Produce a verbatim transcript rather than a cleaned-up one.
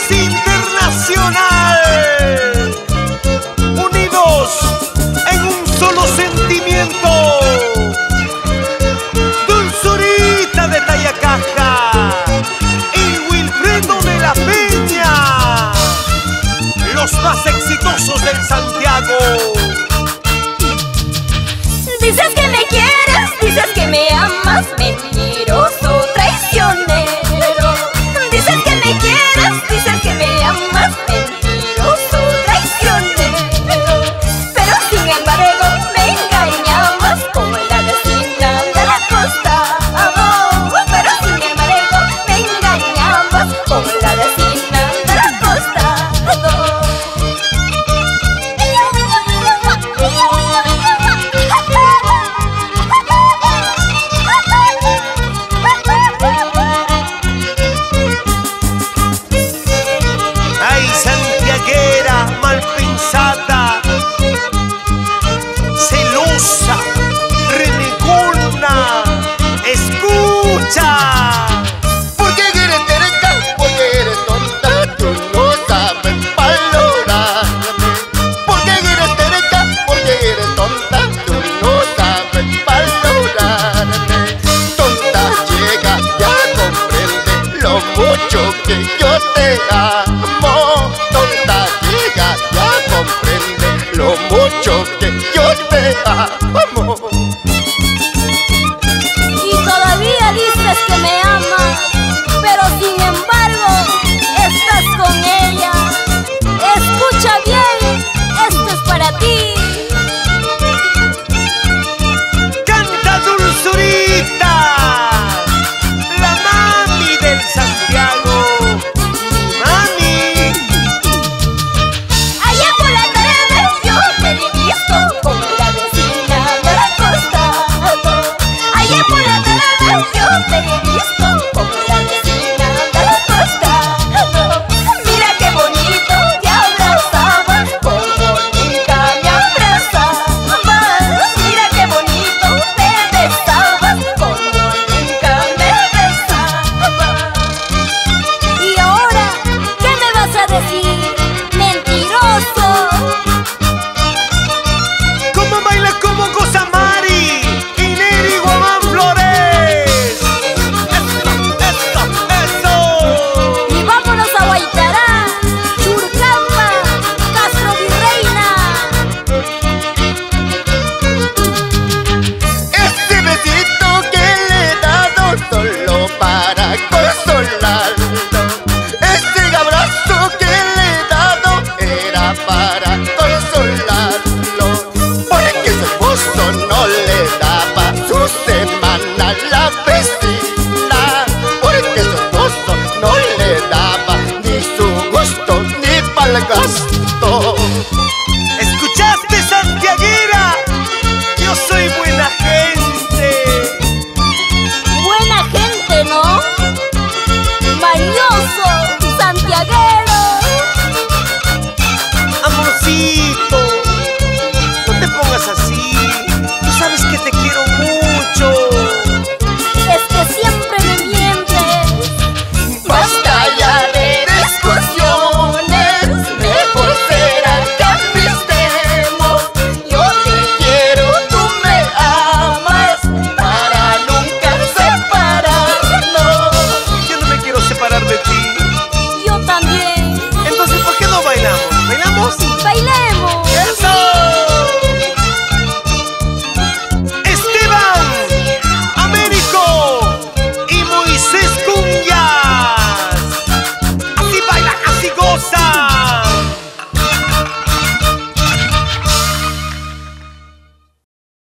Internacional, unidos en un solo sentimiento. Dulzurita de Tayacaja y Wilfredo de la Peña, los más exitosos del Santiago. Dices que me quieres, dices que me amas, mentiroso, traicionero. Dices que me quieres, dices que me amas, mentiroso, traicionero. Pero sin embargo me engañabas como la vecina de la costa. Oh, pero sin embargo me engañabas como la vecina de la costa. Ay, santiaguera mal pensada, celosa, renegona, escucha. ¿Por qué eres terca? ¿Por qué eres tonta? Tú no sabes valorarme. ¿Por qué eres terca? ¿Por qué eres tonta? Tú no sabes valorarme. Tonta, llega, ya comprende lo mucho que yo te amo. Tonta, llega, ya comprende lo mucho que yo te amo. Y todavía dices que me amas, pero sin embargo estás con ella. Escucha bien, esto es para ti. Canta Dulzurita, la mami del Santiago, mami. Allá por la tarde yo te he visto como la vecina de la costa. Allá por la tarde yo te he visto como la vecina de la costa. Mira qué bonito te abrazaba, como nunca me abrazabas. Mira qué bonito te besabas, como nunca me besabas. Y ahora, ¿qué me vas a decir? Mentiroso. Como baila como cosa Mari y Neri Guamán Flores. Eso, eso, eso. Y vámonos a Guaitará, Churcampa, Castro Virreina. Ese besito que le he dado solo para consolarlo. Ese abrazo que le he dado era para consolarlo. Porque su esposo no le daba su semana a la vecina. Porque su esposo no le daba ni su gusto ni pa'l gasto. ¿Escuchaste, santiaguera? Yo soy buena gente. Buena gente, ¿no? Mañoso, santiaguero. Amorcito, no te pongas así. Tú sabes que te quiero mucho. Es que siempre me mientes. Basta ya de discusiones, mejor será que amistemos. Yo te quiero, tú me amas, para nunca separarnos. Yo no me quiero separar de ti. Yo también. Entonces, ¿por qué no bailamos? ¿Bailamos? Bailemos.